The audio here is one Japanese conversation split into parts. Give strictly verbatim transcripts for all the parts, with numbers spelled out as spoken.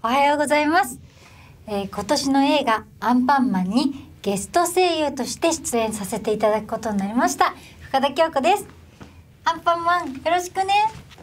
おはようございます、えー、今年の映画アンパンマンにゲスト声優として出演させていただくことになりました深田恭子です。アンパンマンよろしくね。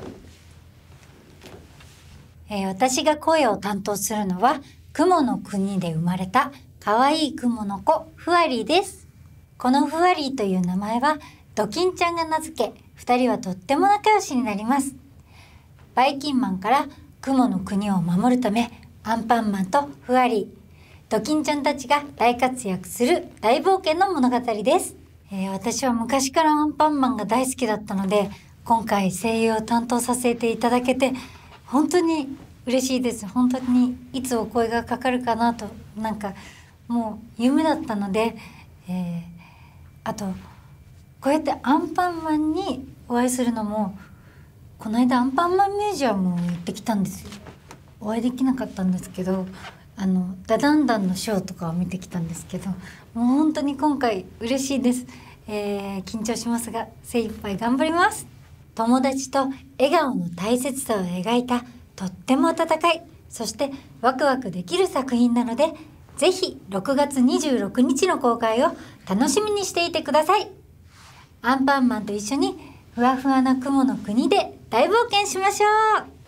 えー、私が声を担当するのは雲の国で生まれた可愛い雲の子フワリーです。このフワリーという名前はドキンちゃんが名付け、二人はとっても仲良しになります。バイキンマンから雲の国を守るため、アンパンマンとフワリー、ドキンちゃんたちが大活躍する大冒険の物語です。えー、私は昔からアンパンマンが大好きだったので、今回声優を担当させていただけて本当に嬉しいです。本当にいつお声がかかるかなと、なんかもう夢だったので、えー、あとこうやってアンパンマンにお会いするのも、この間アンパンマンミュージアムを行ってきたんですよ。お会いできなかったんですけど、あのダダンダンのショーとかを見てきたんですけど、もう本当に今回嬉しいです。えー、緊張しますが精一杯頑張ります。友達と笑顔の大切さを描いたとっても温かい、そしてワクワクできる作品なので、ぜひろくがつにじゅうろくにちの公開を楽しみにしていてください。アンパンマンと一緒にふわふわな雲の国で大冒険しましょう。